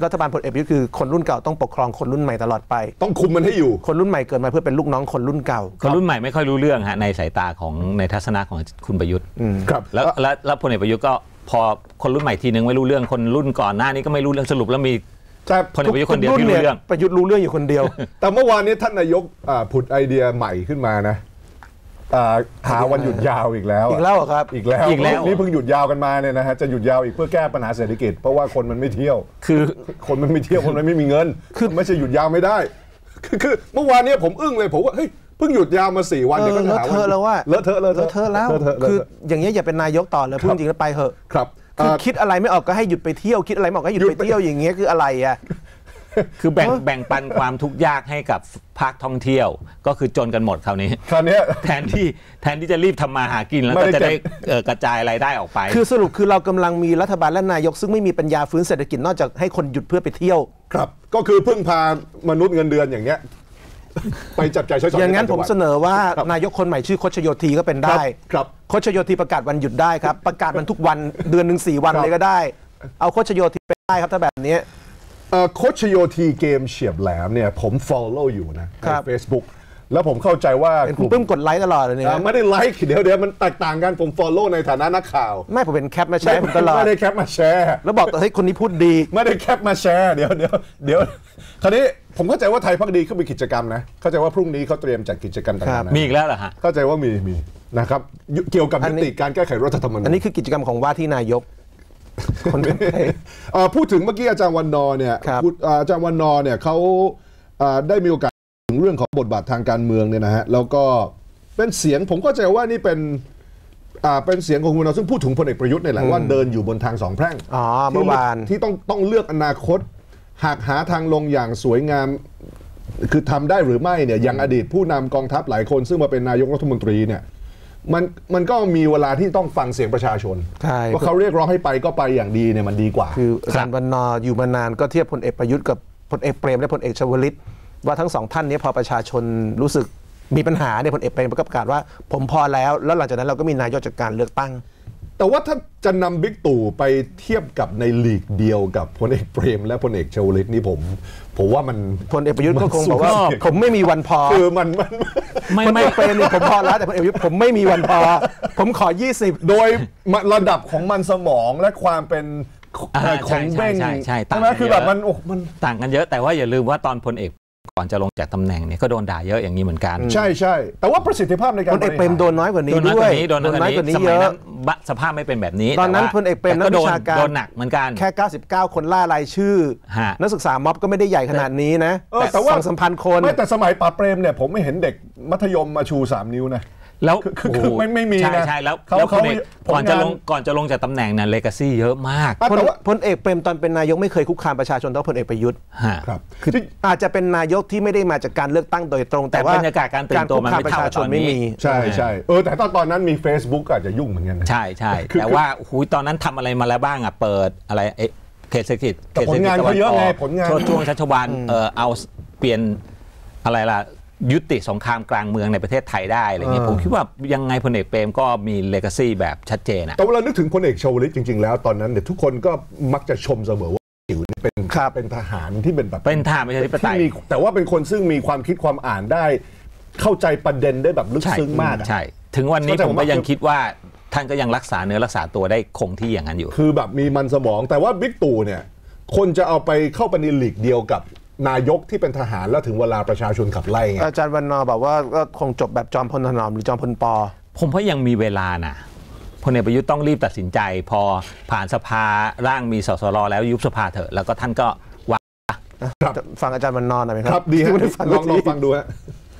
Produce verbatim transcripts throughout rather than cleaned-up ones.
รัฐบาลพลเอกประยุทธ์คือคนรุ่นเก่าต้องปกครองคนรุ่นใหม่ตลอดไปต้องคุมมันให้อยู่คนรุ่นใหม่เกิดมาเพื่อเป็นลูกน้องคนรุ่นเก่าคนรุ่นใหม่ไม่ค่อยรู้เรื่องฮะในสายตาของในทัศนะของคุณประยุทธ์ครับแล้วแล้วพลเอกประยุทธ์ก็พอคนรุ่นใหม่ทีนึงไม่รู้เรื่องคนรุ่นก่อนหน้านี้ก็ไม่รู้เรื่องสรุปแล้วมีพลเอกประยุทธ์คนเดียวที่รู้เรื่องประยุทธ์รู้เรื่องอยู่คนเดียวแต่เมื่อวานนี้ท่านนายกผุดไอเดียใหม่ขึ้นมานะหาวันหยุดยาวอีกแล้วอีกแล้วครับอีกแล้วอีกแล้วนี่เพิ่งหยุดยาวกันมาเนี่ยนะฮะจะหยุดยาวอีกเพื่อแก้ปัญหาเศรษฐกิจเพราะว่าคนมันไม่เที่ยวคือคนมันไม่เที่ยวคนมันไม่มีเงินคือไม่ใช่หยุดยาวไม่ได้คือคือเมื่อวานนี้ผมอึ้งเลยผมว่าเฮ้ยเพิ่งหยุดยาวมาสี่วันเดี๋ยวก็เลอะเทอะแล้วว่าเลอะเทอะเลอะเทอะแล้วคืออย่างเงี้ยอย่าเป็นนายกต่อเลยพูดจริงแล้วไปเหอะครับคือคิดอะไรไม่ออกก็ให้หยุดไปเที่ยวคิดอะไรไม่ออกก็หยุดไปเที่ยวอย่างเงี้ยคืออะไรอ่ะคือแบ่งแบ่งปันความทุกข์ยากให้กับภาคท่องเที่ยวก็คือจนกันหมดคราวนี้คราวนี้แทนที่แทนที่จะรีบทำมาหากินแล้วก็จะได้กระจายรายได้ออกไปคือสรุปคือเรากำลังมีรัฐบาลและนายกซึ่งไม่มีปัญญาฟื้นเศรษฐกิจนอกจากให้คนหยุดเพื่อไปเที่ยวครับก็คือพึ่งพามนุษย์เงินเดือนอย่างเงี้ยไปจับใจใช้สอยอย่างนั้นผมเสนอว่านายกคนใหม่ชื่อโคชโยธีก็เป็นได้ครับโคชโยธีประกาศวันหยุดได้ครับประกาศมันทุกวันเดือนหนึ่งสี่วันเลยก็ได้เอาโคชโยธีไปได้ครับถ้าแบบนี้โคชโยธีเกมเฉียบแหลมเนี่ยผม follow อยู่นะใน Facebook แล้วผมเข้าใจว่าคุณปึ้มกดไลค์ตลอดเลยเนี่ยไม่ได้ไลค์เดี๋ยวเดี๋ยวมันแตกต่างกันผม follow ในฐานะนักข่าวไม่ผมเป็นแคปมาแชร์ผมตลอดไม่ได้แคปมาแชร์แล้วบอกเฮ้ยคนนี้พูดดีไม่ได้แคปมาแชร์เดี๋ยวเดี๋ยวเดี๋ยวคราวนี้ผมเข้าใจว่าไทยพักดีเขามีกิจกรรมนะเข้าใจว่าพรุ่งนี้เขาเตรียมจัดกิจกรรมต่างๆมีอีกแล้วเหรอฮะเข้าใจว่ามีมีนะครับเกี่ยวกับมติการแก้ไขรัฐธรรมนูญอันนี้คือกิจกรรมของว่าที่นายกคนพูดถึงเมื่อกี้อาจารย์วันนอเนี่ยอาจารย์วันนอเนี่ยเขาได้มีโอกาสถึงเรื่องของบทบาททางการเมืองเนี่ยนะฮะแล้วก็เป็นเสียงผมเข้าใจว่านี่เป็นเป็นเสียงของคุณวันนอซึ่งพูดถึงพลเอกประยุทธ์เนี่ยแหละว่าเดินอยู่บนทางสองแพร่งอ๋อเมื่อวานที่ต้องต้องเลือกอนาคตหากหาทางลงอย่างสวยงามคือทำได้หรือไม่เนี่ยอย่างอดีตผู้นำกองทัพหลายคนซึ่งมาเป็นนายกรัฐมนตรีเนี่ยมันมันก็มีเวลาที่ต้องฟังเสียงประชาชนว่าเขาเรียกร้องให้ไปก็ไปอย่างดีเนี่ยมันดีกว่าคืออาจารย์วันนออยู่มานานก็เทียบพลเอกประยุทธ์กับพลเอกเปรมและพลเอกชวลิตว่าทั้งสองท่านนี้พอประชาชนรู้สึกมีปัญหาเนี่ยพลเอกเปรมก็ประกาศว่าผมพอแล้วแล้วหลังจากนั้นเราก็มีนายกจากการเลือกตั้งแต่ว่าถ้าจะนำบิ๊กตู่ไปเทียบกับในลีกเดียวกับพลเอกเปรมและพลเอกชวลิตนี่ผมผมว่ามันพลเอกประยุทธ์ก็คงบอกว่าผมไม่มีวันพอคือมันมันไม่ไม่เปรมนี่ผมพอแล้วแต่พลเอกประยุทธ์ผมไม่มีวันพอผมขอยี่สิบโดยระดับของมันสมองและความเป็นของเบ้งใช่ใช่ใช่ไหมคือแบบมันโอ้มันต่างกันเยอะแต่ว่าอย่าลืมว่าตอนพลเอกก่อนจะลงจากตำแหน่งเนี่ยก็โดนด่าเยอะอย่างนี้เหมือนกันใช่ใช่แต่ว่าประสิทธิภาพในการพลเอกเปรมโดนน้อยกว่านี้ด้วยโดนน้อยกว่านี้เยอะสภาพไม่เป็นแบบนี้ตอนนั้นพลเอกเปรมนักวิชาการโดนหนักเหมือนกันแค่เก้าสิบเก้าคนล่ารายชื่อนักศึกษาม็อบก็ไม่ได้ใหญ่ขนาดนี้นะแต่สองสามพันคนไม่แต่สมัยป่าเปรมเนี่ยผมไม่เห็นเด็กมัธยมมาชูสามนิ้วนะแล้วคือไม่ไม่มีนะใช่ใช่แล้วเขาก่อนจะลงก่อนจะลงจากตำแหน่งเนี่ยเลกาซี่เยอะมากพลเอกเปรมตอนเป็นนายกไม่เคยคุกคามประชาชนเท่าพลเอกประยุทธ์ครับคืออาจจะเป็นนายกที่ไม่ได้มาจากการเลือกตั้งโดยตรงแต่ว่าบรรยากาศการตื่นตัวมันไม่เท่าตอนนี้ใช่ใช่เออแต่ตอนตอนนั้นมี Facebook อาจจะยุ่งเหมือนกันใช่ใช่แต่ว่าหูตอนนั้นทำอะไรมาแล้วบ้างอ่ะเปิดอะไรเขตเศรษฐกิจผลงานเขาเยอะไงผลงานช่วงชัชวาลเออเอาเปลี่ยนอะไรล่ะยุติสงครามกลางเมืองในประเทศไทยได้อะไรเงี้ยผมคิดว่ายังไงพลเอกเปรมก็มีเลกาซี่แบบชัดเจนนะแต่เวลานึกถึงพลเอกชวลิตจริงๆแล้วตอนนั้นเนี่ยทุกคนก็มักจะชมเสมอว่าจิ๋วเป็นเป็นทหารที่เป็นแบบเป็นทหารประชาธิปไตยแต่ว่าเป็นคนซึ่งมีความคิดความอ่านได้เข้าใจประเด็นได้แบบลึกซึ้งมากใช่ถึงวันนี้ผมก็ยังคิดว่าท่านก็ยังรักษาเนื้อรักษาตัวได้คงที่อย่างนั้นอยู่คือแบบมีมันสมองแต่ว่าบิ๊กตู่เนี่ยคนจะเอาไปเข้าไปในลีกเดียวกับนายกที่เป็นทหารแล้วถึงเวลาประชาชนขับไล่ไงอาจารย์วันนอบอกว่าก็คงจบแบบจอมพลถนอมหรือจอมพลปอผมว่ายังมีเวลานะพลเอกประยุทธ์ต้องรีบตัดสินใจพอผ่านสภาร่างมีสสรแล้วยุบสภาเถอะแล้วก็ท่านก็วางฟังอาจารย์วันนอหน่อยไหมครับครับดีครับลองลองฟังดูฮะ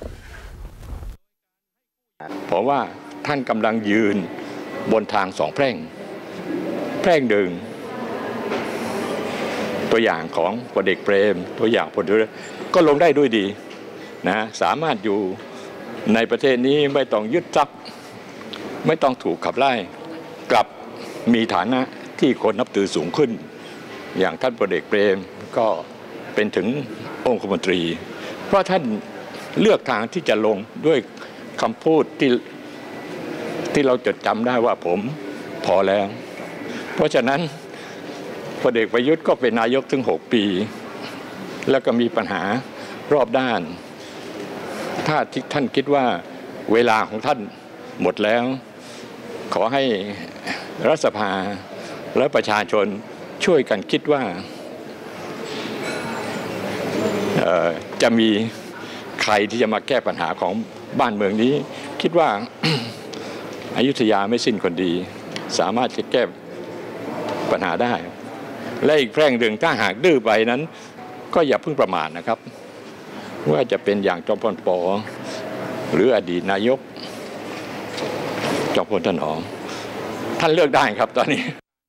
เพราะว่าท่านกำลังยืนบนทางสองแพร่งแพร่งหนึ่งตัวอย่างของพลเอกเปรมตัวอย่างพลเอกก็ลงได้ด้วยดีนะสามารถอยู่ในประเทศนี้ไม่ต้องยึดทรัพย์ไม่ต้องถูกขับไล่กลับมีฐานะที่คนนับถือสูงขึ้นอย่างท่านพลเอกเปรมก็เป็นถึงองคมนตรีเพราะท่านเลือกทางที่จะลงด้วยคำพูดที่ที่เราจดจำได้ว่าผมพอแล้วเพราะฉะนั้นพลเอกประยุทธ์ก็เป็นนายกถึงหกปีแล้วก็มีปัญหารอบด้านถ้าท่านคิดว่าเวลาของท่านหมดแล้วขอให้รัฐสภาและประชาชนช่วยกันคิดว่าจะมีใครที่จะมาแก้ปัญหาของบ้านเมืองนี้คิดว่า อยุธยาไม่สิ้นคนดีสามารถจะแก้ปัญหาได้และอีกแพร่งหนึ่งถ้าหากดื้อไปนั้นก็อย่าเพิ่งประมาทนะครับว่าจะเป็นอย่างจอมพลป.หรืออดีตนายกจอมพลถนอมท่านเลือกได้ครับตอนนี้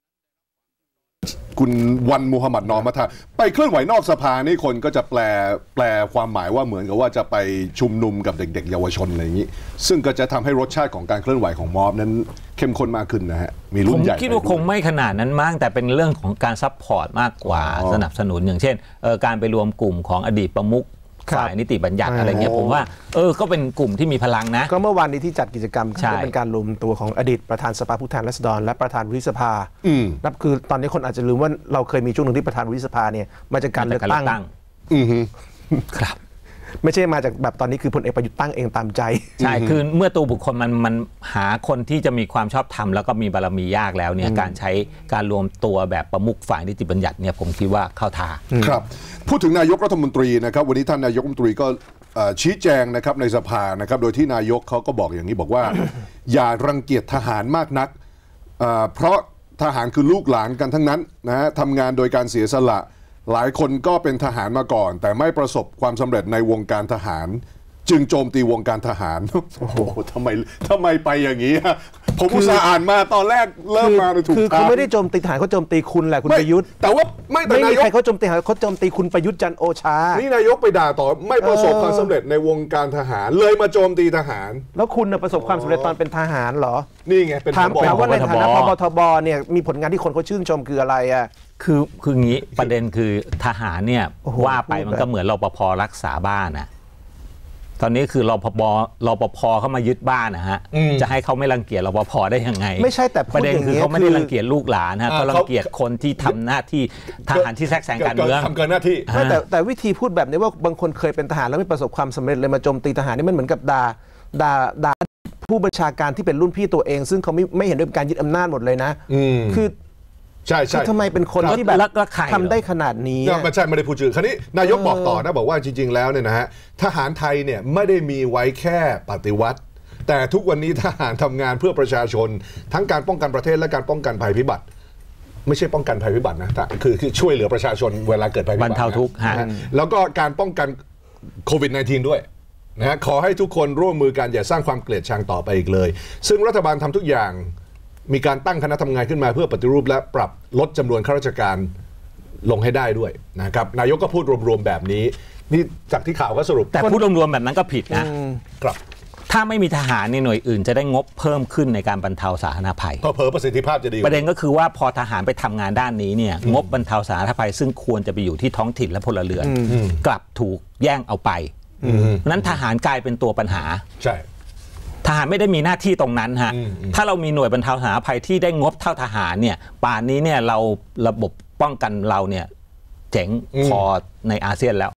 คุณวันมูฮัมหมัดนอมัทาไปเคลื่อนไหวนอกสภานี่คนก็จะแปลแปลความหมายว่าเหมือนกับว่าจะไปชุมนุมกับเด็กๆเยาวชนอะไรอย่างนี้ซึ่งก็จะทำให้รสชาติของการเคลื่อนไหวของม็อบนั้นเข้มข้นมากขึ้นนะฮะมีรุ่นใหญ่ผมคิดว่าคงไม่ขนาดนั้นมั้งแต่เป็นเรื่องของการซัพพอร์ตมากกว่าสนับสนุนอย่างเช่นการไปรวมกลุ่มของอดีตประมุขฝ่ายนิติบัญญัติอะไรเงี้ยผมว่าเออก็เป็นกลุ่มที่มีพลังนะก็เมื่อวานนี้ที่จัดกิจกรรมก็เป็นการรวมตัวของอดีตประธานสภาผู้แทนราษฎรและประธานวุฒิสภานับคือตอนนี้คนอาจจะลืมว่าเราเคยมีช่วงหนึ่งที่ประธานวุฒิสภาเนี่ยมาจากการเลือกตั้งอือครับไม่ใช่มาจากแบบตอนนี้คือพลเอกประยุทธ์ตั้งเองตามใจใช่คือเมื่อตัวบุคคลมันมันหาคนที่จะมีความชอบธรรมแล้วก็มีบารมียากแล้วเนี่ยการใช้การรวมตัวแบบประมุขฝ่ายนิติบัญญัติเนี่ยผมคิดว่าเข้าท่าครับพูดถึงนายกรัฐมนตรีนะครับวันนี้ท่านนายกรัฐมนตรีก็ชี้แจงนะครับในสภานะครับโดยที่นายกเขาก็บอกอย่างนี้บอกว่า อย่ารังเกียจทหารมากนักเพราะทหารคือลูกหลานกันทั้งนั้นนะฮะทำงานโดยการเสียสละหลายคนก็เป็นทหารมาก่อนแต่ไม่ประสบความสำเร็จในวงการทหารจึงโจมตีวงการทหารโอ้โหทำไมทำไมไปอย่างนี้ผมอุตส่าห์อ่านมาตอนแรกเริ่มมาถูกคือเขาไม่ได้โจมตีทหารเขาโจมตีคุณแหละคุณประยุทธ์แต่ว่าไม่แต่นายกใครเขาโจมตีทหารเขาโจมตีคุณประยุทธ์จันทร์โอชานี่นายกไปด่าต่อไม่ประสบความสำเร็จในวงการทหารเลยมาโจมตีทหารแล้วคุณประสบความสำเร็จตอนเป็นทหารเหรอนี่ไงเป็นถามว่าในฐานะพบทบเนี่ยมีผลงานที่คนเขาชื่นชมคืออะไรอ่ะคือคืองี้ประเด็นคือทหารเนี่ยว่าไปมันก็เหมือนรปภรักษาบ้านนะตอนนี้คือรปภรปภเข้ามายึดบ้านนะฮะจะให้เขาไม่รังเกียจรปภได้ยังไงไม่ใช่แต่ประเด็นคือเขาไม่ได้รังเกียจลูกหลานฮะเขารังเกียจคนที่ทำหน้าที่ทหารที่แทรกแซงการเมืองทำเกินหน้าที่แต่แต่วิธีพูดแบบนี้ว่าบางคนเคยเป็นทหารแล้วไม่ประสบความสำเร็จเลยมาโจมตีทหารนี่มันเหมือนกับด่าด่าด่าผู้บัญชาการที่เป็นรุ่นพี่ตัวเองซึ่งเขาไม่ไม่เห็นด้วยการยึดอำนาจหมดเลยนะคือใช่ใช่ทำไมเป็นคนที่แบบทำได้ขนาดนี้ไม่ใช่ไม่ได้พูดชื่อคราวนี้นายกบอกต่อนะบอกว่าจริงๆแล้วเนี่ยนะฮะทหารไทยเนี่ยไม่ได้มีไว้แค่ปฏิวัติแต่ทุกวันนี้ทหารทำงานเพื่อประชาชนทั้งการป้องกันประเทศและการป้องกันภัยพิบัติไม่ใช่ป้องกันภัยพิบัตินะแต่คือคือช่วยเหลือประชาชนเวลาเกิดภัยพิบัติบรรเทาทุกข์แล้วก็การป้องกันโควิด สิบเก้า ด้วยนะฮะขอให้ทุกคนร่วมมือกันอย่าสร้างความเกลียดชังต่อไปอีกเลยซึ่งรัฐบาลทำทุกอย่างมีการตั้งคณะทำงานขึ้นมาเพื่อปฏิรูปและปรับลดจำนวนข้าราชการลงให้ได้ด้วยนะครับนายกก็พูดรวมๆแบบนี้นี่จากที่ข่าวก็สรุปแต่พูดรวมๆแบบนั้นก็ผิดนะครับถ้าไม่มีทหารในหน่วยอื่นจะได้งบเพิ่มขึ้นในการบรรเทาสาธารณภัยเพิ่มประสิทธิภาพจะดีประเด็นก็คือว่าพอทหารไปทำงานด้านนี้เนี่ยงบบรรเทาสาธารณภัยซึ่งควรจะไปอยู่ที่ท้องถิ่นและพลเรือนกลับถูกแย่งเอาไปนั้นทหารกลายเป็นตัวปัญหาใช่ทหารไม่ได้มีหน้าที่ตรงนั้นฮะถ้าเรามีหน่วยบรรเทาสาธารณภัยที่ได้งบเท่าทหารเนี่ยป่านนี้เนี่ยเราระบบป้องกันเราเนี่ยเจ๋งพอในอาเซียนแล้ว